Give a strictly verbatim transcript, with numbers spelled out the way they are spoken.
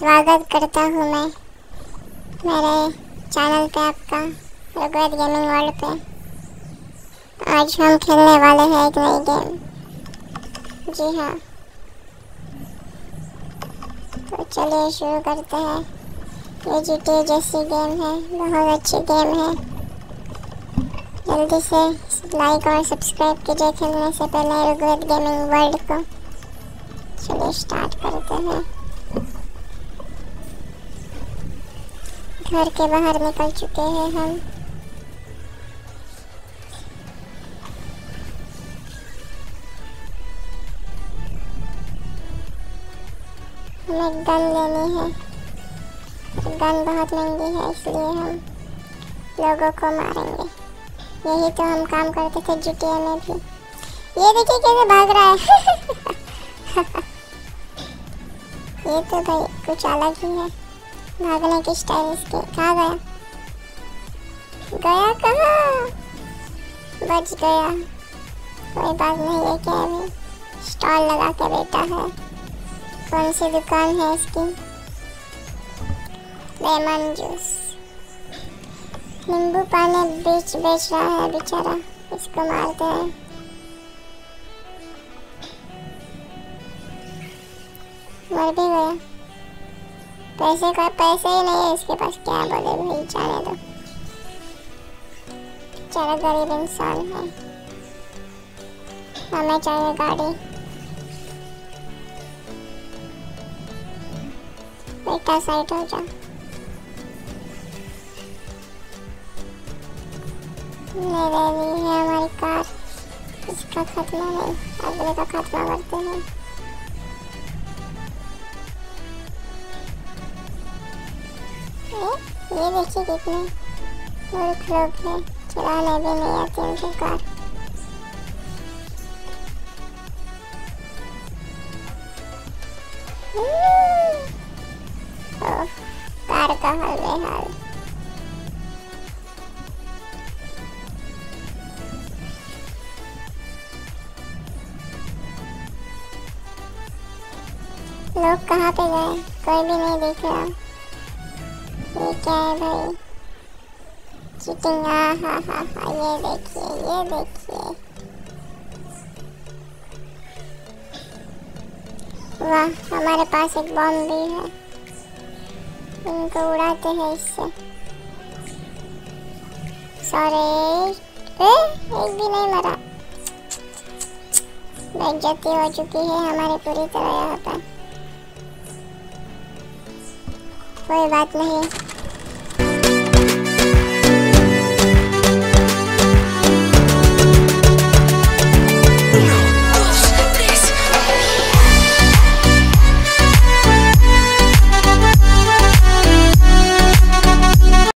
स्वागत करता हूँ मैं मेरे चैनल पे आपका रघुवत गेमिंग वर्ल्ड पे। आज हम खेलने वाले हैं एक नई गेम। जी हाँ, तो चलिए शुरू करते हैं। ये जीटीए जैसी गेम है, बहुत अच्छी गेम है। जल्दी से लाइक और सब्सक्राइब कीजिए खेलने से पहले रघुवत गेमिंग वर्ल्ड को। चलिए स्टार्ट करते हैं। घर के बाहर निकल चुके हैं हम। हमें गन लेनी है। गन बहुत महंगी है, इसलिए हम लोगों को मारेंगे। यही तो हम काम करते थे जीटीए में भी। ये देखिए कैसे भाग रहा है। ये तो भाई कुछ अलग ही है भागने की स्टाइल इसके। कहाँ गया गया कहाँ? बच गया। कोई बात नहीं है। क्या अभी स्टॉल लगा के बैठा है। कौन सी दुकान है इसकी? लेमन जूस, नींबू पानी बेच बेच रहा है बेचारा। इसको मारते हैं। मर भी गया। पैसे का पैसे ही नहीं है इसके पास। क्या बोले भाई, जाने दो। बेचारा गरीब इंसान है। हमें चाहिए गाड़ी। बेटा साइड हो जा। ले रही है हमारी कार। इसका खत्म नहीं, अगले का खत्म करते हैं। ये देखिए कितने मूर्ख लोग हैं, चलाने भी नहीं आती उनको कार। ओह, कार का हाल बेहाल। लोग कहाँ पे गए? कोई भी नहीं दिख रहा। ये क्या है भाई? चीटिंग। हाँ हाँ हाँ हाँ, ये देखिए ये देखिए। वाह, हमारे पास एक बॉम्ब भी है। इनको उड़ाते हैं इससे। सॉरी, एक भी नहीं मरा। बेइज्जती हो चुकी है हमारी पूरी तरह यहाँ पर। कोई बात नहीं,